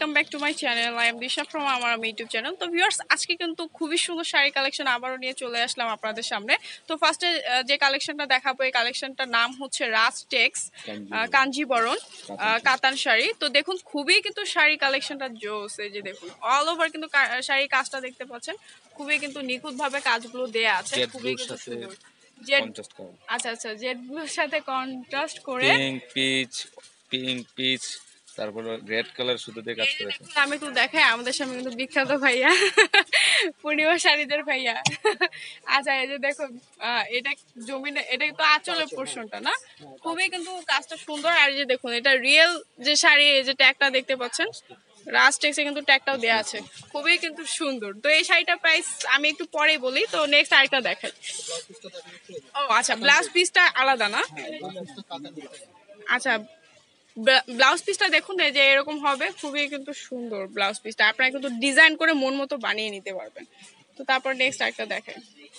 Welcome back to my channel. I am Disha from আমার YouTube channel. তো viewers, আজকে কিন্তু খুবই সুন্দর শাড়ি কালেকশন আবারও নিয়ে চলে আসলাম আপনাদের সামনে। তো ফার্স্টে যে কালেকশনটা দেখাবো, এই কালেকশনটার নাম হচ্ছে রাজ টেক্স কাঞ্জিবরণ কাতান শাড়ি। তো দেখুন, খুবই কিন্তু শাড়ি কালেকশনটা জোস। এই যে দেখুন, অল ওভার কিন্তু শাড়ি কাজটা দেখতে পাচ্ছেন, খুবই কিন্তু নিখুঁত ভাবে কাজগুলো দেয়া আছে, খুবই কিন্তু সুন্দর। আচ্ছা আচ্ছা, জেড ব্লুর সাথে কন্ট্রাস্ট করে পিঙ্ক পিচ, তারপর রেড কালার শুধু দিয়ে কাজ করেছে। আমি একটু দেখাই, আমাদের সামনে কিন্তু বিখ্যাত ভাইয়া পূর্ণিমা শাড়িদের ভাইয়া। আচ্ছা, এই যে দেখুন, এটা জমিনে, এটা কিন্তু আঁচলের পোর্শনটা না, খুবই কিন্তু কাজটা সুন্দর। আর এই যে দেখুন, এটা রিয়েল যে শাড়ি, এই যে ট্যাগটা দেখতে পাচ্ছেন, রাজ টেক্সে কিন্তু ট্যাগটাও দেওয়া আছে, খুবই কিন্তু সুন্দর। তো এই শাড়িটার প্রাইস আমি একটু পরেই বলি। তো নেক্সট আরেকটা দেখাই। ও আচ্ছা, ব্লাউজ পিসটা আলাদা না? আচ্ছা, ব্লাউজ পিসটা দেখুন, এই যে এরকম হবে, খুবই কিন্তু সুন্দর ব্লাউজ পিসটা। আপনারা কিন্তু ডিজাইন করে মন মতো বানিয়ে নিতে পারবেন। তো তারপর নেক্সট আরেকটা দেখেন।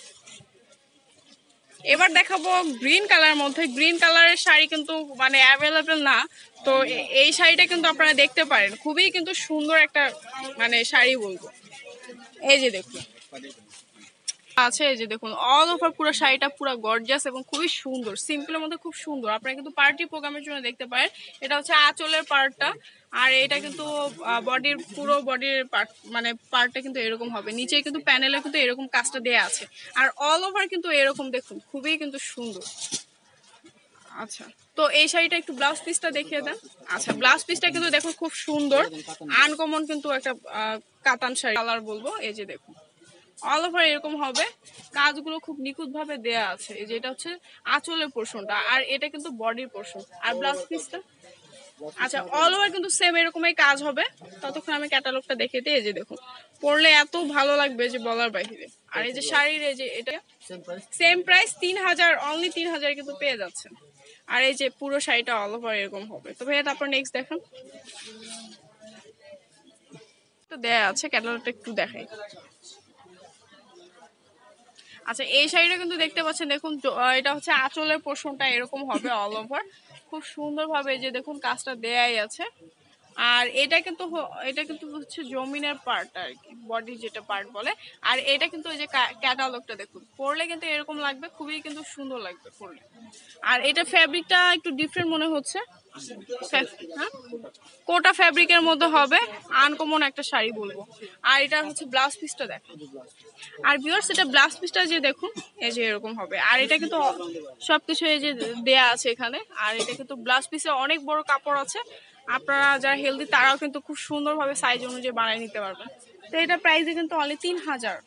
এবার দেখাবো গ্রিন কালারের মধ্যে। গ্রিন কালারের শাড়ি কিন্তু মানে অ্যাভেলেবেল না, তো এই শাড়িটা কিন্তু আপনারা দেখতে পারেন, খুবই কিন্তু সুন্দর একটা মানে শাড়ি বলবো। এই যে দেখুন আছে, এই যে দেখুন, অল ওভার পুরো শাড়িটা পুরো গর্জিয়াস এবং খুবই সুন্দর, সিম্পলের মধ্যে খুব সুন্দর। আপনারা কিন্তু পার্টি প্রোগ্রামের জন্য দেখতে পারেন। এটা হচ্ছে আঁচলের পার্টটা, আর এটা কিন্তু বডির পুরো বডির পার্ট, মানে পার্টটা কিন্তু এরকম হবে। নিচে কিন্তু প্যানেলে কিন্তু এরকম কাজটা দেয়া আছে, আর অল ওভার কিন্তু এরকম দেখুন, খুবই কিন্তু সুন্দর। আচ্ছা, তো এই শাড়িটা একটু ব্লাউজ পিসটা দেখিয়ে দেন। আচ্ছা, ব্লাউজ পিসটা কিন্তু দেখুন খুব সুন্দর, আনকমন কিন্তু একটা কাতান শাড়ি কালার বলবো। এই যে দেখুন, অল ওভার এরকম হবে, কাজগুলো খুব নিখুঁত ভাবে দেয়া আছে। এই যে এটা হচ্ছে আঁচলের পোর্শনটা, আর এটা কিন্তু বডির পোর্শন, আর ব্লাউজ পিসটা। আচ্ছা, অল ওভার কিন্তু সেম এরকমই কাজ হবে। ততক্ষণ আমি ক্যাটালগটা দেখে দিই। এই যে দেখুন, পরলে এত ভালো লাগবে যে বলার বাহিরে। আর এই যে শাড়ির, এই যে এটা সেম প্রাইস 3000, অনলি 3000 কিন্তু পেয়ে যাচ্ছেন। আর এই যে পুরো শাড়িটা অল ওভার এরকম হবে। তো ভাইয়া, তারপর নেক্সট দেখান। তো দেয়া আছে, ক্যাটালগটা একটু দেখাই। আচ্ছা, এই শাড়িটা কিন্তু দেখতে পাচ্ছেন, দেখুন এটা হচ্ছে আঁচলের পোর্শনটা এরকম হবে অল ওভার, খুব সুন্দর ভাবে যে দেখুন কাজটা দেয়াই আছে। আর এটা কিন্তু হচ্ছে জমিনের পার্ট আর কি, বডি যেটা পার্ট বলে। আর এটা কিন্তু ওই যে ক্যাটালগটা দেখুন, পরলে কিন্তু এরকম লাগবে, খুবই কিন্তু সুন্দর লাগবে পরলে। আর এটা ফ্যাব্রিকটা একটু ডিফারেন্ট মনে হচ্ছে, হ্যাঁ, কোটা ফ্যাব্রিকের মধ্যে হবে, আনকমন একটা শাড়ি বলবো। আর এটা হচ্ছে ব্লাউজ পিসটা দেখুন। আর ভিউয়ার্স, এটা ব্লাউজ পিসটা যে দেখুন, এই যে এরকম হবে। আর এটা কিন্তু সবকিছু এই যে দেয়া আছে এখানে। আর এটা কিন্তু ব্লাউজ পিসে অনেক বড় কাপড় আছে, আপনারা যারা হেলদি তারাও কিন্তু খুব সুন্দরভাবে সাইজ অনুযায়ী বানিয়ে নিতে পারবেন। তো এটা প্রাইসে কিন্তু অনলি 3000।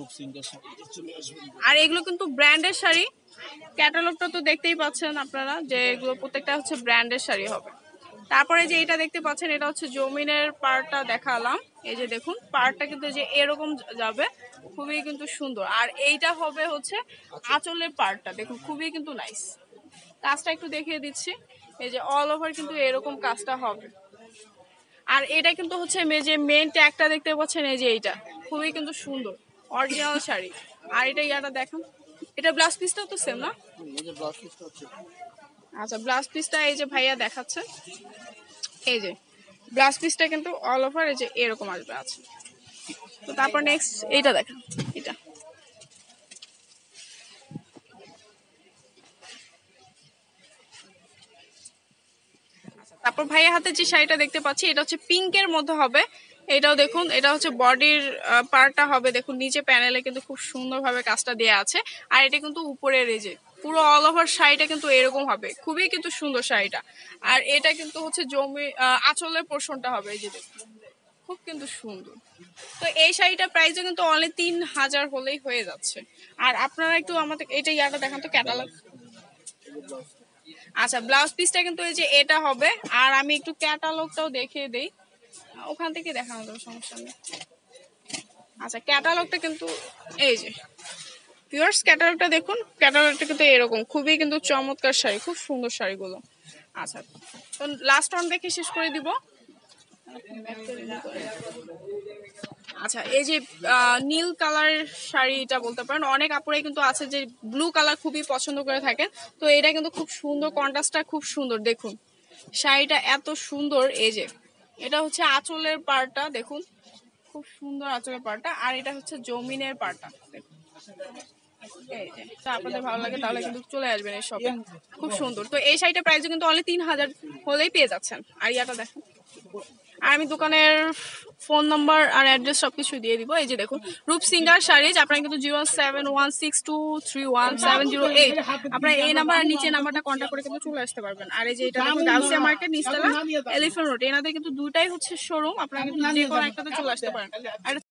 আর এগুলো কিন্তু ব্র্যান্ডের শাড়ি, ক্যাটালগটা তো দেখতেই পাচ্ছেন আপনারা যে এগুলো প্রত্যেকটা হচ্ছে ব্র্যান্ডের শাড়ি হবে। তারপরে যে এটা দেখতে পাচ্ছেন, এটা হচ্ছে জমিনের পার্টটা দেখালাম। এই যে দেখুন, পার্টটা কিন্তু যে এরকম যাবে, খুবই কিন্তু সুন্দর। আর এইটা হবে হচ্ছে আঁচলের পার্টটা, দেখুন খুবই কিন্তু নাইস। কাজটা একটু দেখিয়ে দিচ্ছি। এই যে অল ওভার কিন্তু এরকম কাজটা হবে। আর এটা কিন্তু হচ্ছে যে মেন ট্যাগটা দেখতে পাচ্ছেন, এই যে এইটা খুবই কিন্তু সুন্দর, অরিজিনাল শাড়ি। আর এটা ইয়াটা দেখুন, এটা ব্লাউজ পিসটাও তো সেম না? আচ্ছা, ব্লাউজ পিসটা এই যে ভাইয়া দেখাচ্ছে, এই যে ব্লাউজ পিসটা কিন্তু অল ওভার এই যে এরকম আসবে। আছে, তো তারপর নেক্সট এইটা দেখেন। এটা তারপর ভাইয়ের হাতে যে শাড়িটা দেখতে পাচ্ছি, এটা হচ্ছে পিঙ্কের মধ্যে হবে। এটাও দেখুন, এটা হচ্ছে বডির পার্টটা হবে। দেখুন নিচে প্যানেলে কিন্তু খুব সুন্দরভাবে কাজটা দেওয়া আছে। আর এটা কিন্তু উপরের এই যে পুরো অল ওভার শাড়িটা কিন্তু এরকম হবে, খুবই কিন্তু সুন্দর শাড়িটা। আর এটা কিন্তু হচ্ছে আঁচলের পোর্শনটা হবে, এই যে দেখুন, খুব কিন্তু সুন্দর। তো এই শাড়িটার প্রাইসও কিন্তু অনলি 3000 হলেই হয়ে যাচ্ছে। আর আপনারা একটু আমাদের এটা ইয়াটা দেখান তো, ক্যাটালগ। আচ্ছা, ব্লাউজ পিসটা কিন্তু এই যে এটা হবে। আর আমি একটু ক্যাটালগটাও দেখিয়ে দেই, ওখান থেকে দেখানো যাবে, সমস্যা নেই। আচ্ছা, ক্যাটালগটা কিন্তু এই যে ভিউয়ার্স, ক্যাটালগটা দেখুন, ক্যাটালগটা কিন্তু এরকম, খুবই কিন্তু চমৎকার শাড়ি, খুব সুন্দর শাড়িগুলো। আচ্ছা, তো লাস্ট ওয়ান দেখে শেষ করে দিব। আচ্ছা, এই যে নীল কালারের শাড়িটা বলতে পারেন, অনেক আপুরাই কিন্তু আছে যে ব্লু কালার খুবই পছন্দ করে থাকেন। তো এটা কিন্তু খুব সুন্দর, কন্ট্রাস্টটা খুব সুন্দর। দেখুন শাড়িটা এত সুন্দর, এই যে এটা হচ্ছে আঁচলের পাড়টা, দেখুন খুব সুন্দর আঁচলের পাড়টা। আর এটা হচ্ছে জমিনের পাড়টা, দেখুন। এই যে, তো আপনাদের ভালো লাগে তাহলে কিন্তু চলে আসবেন এই শপে, খুব সুন্দর। তো এই শাড়িটার প্রাইস কিন্তু অনলি 3000 হলেই পেয়ে যাচ্ছেন। আর ইয়াটা দেখেন, আর আমি দোকানের ফোন নাম্বার আর অ্যাড্রেস সবকিছু দিয়ে দিব। এই যে দেখুন, রূপসিঙ্গার শাড়িজ, আপনারা কিন্তু 07162317008 আপনারা এই নাম্বার আর নিচে নাম্বারটা কন্ট্যাক্ট করে কিন্তু চলে আসতে পারবেন। আর এই যে এটা দেখুন, গাউসিয়া মার্কেট নিচতলা এলিফ্যান্ট রোড, এনাদের কিন্তু দুইটাই হচ্ছে শোরুম, আপনারা কিন্তু যে কোনো একটাতে চলে আসতে পারেন। আর